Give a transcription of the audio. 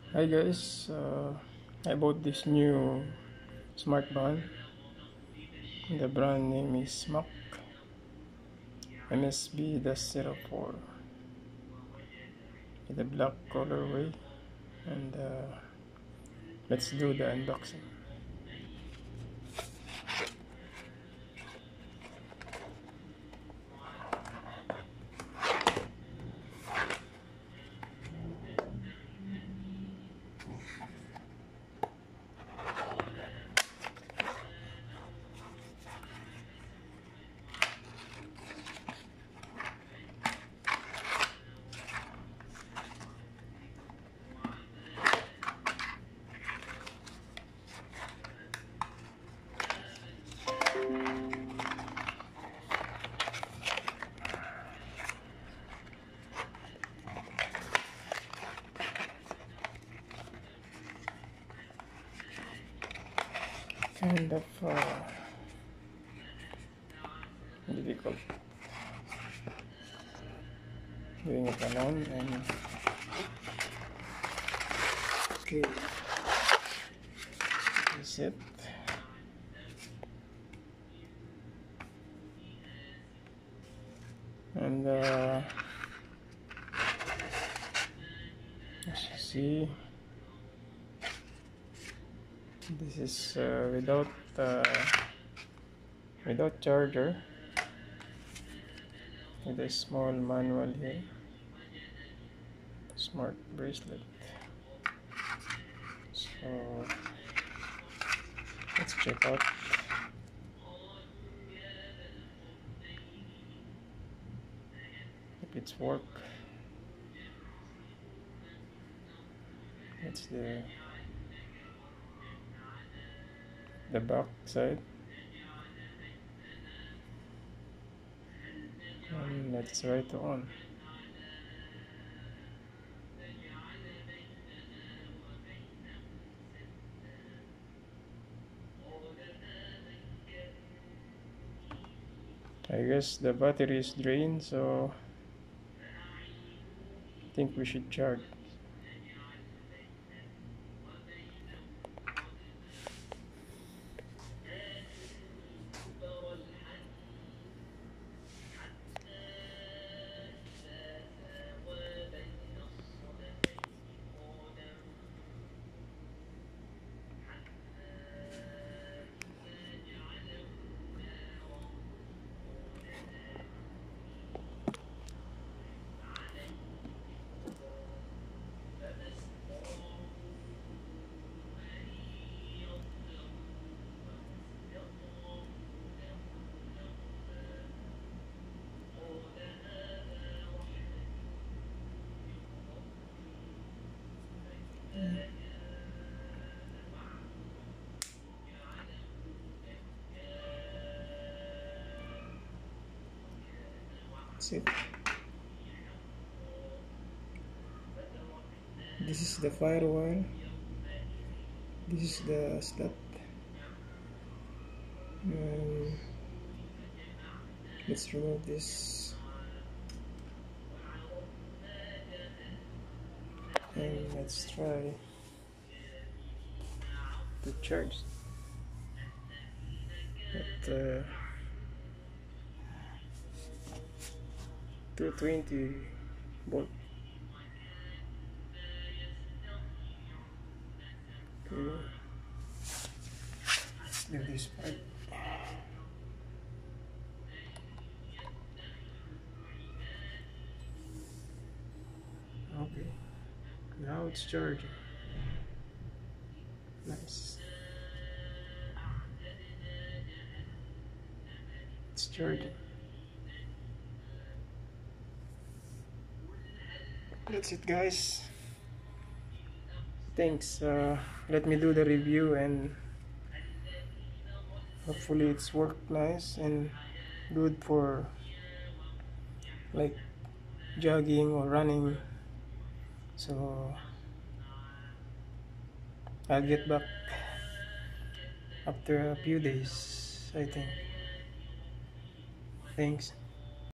Hi guys, I bought this new smart band. The brand name is MAC MSB-04 with a black colorway, and let's do the unboxing. Kind of difficult doing it alone, and okay, that's it. And as you see, this is without charger, with a small manual here. Smart bracelet. So let's check out. If it's work. That's the back side. And let's try to on. I guess the battery is drained, so I think we should charge. That's it. This is the firewire. This is the slot. Let's remove this, and let's try to charge at 220 volt. Okay, let's do this part. Okay, now it's charging. Nice. It's charging. That's it, guys. Thanks. Let me do the review, and hopefully it's worked nice and good for like jogging or running. So I'll get back after a few days, I think. Thanks.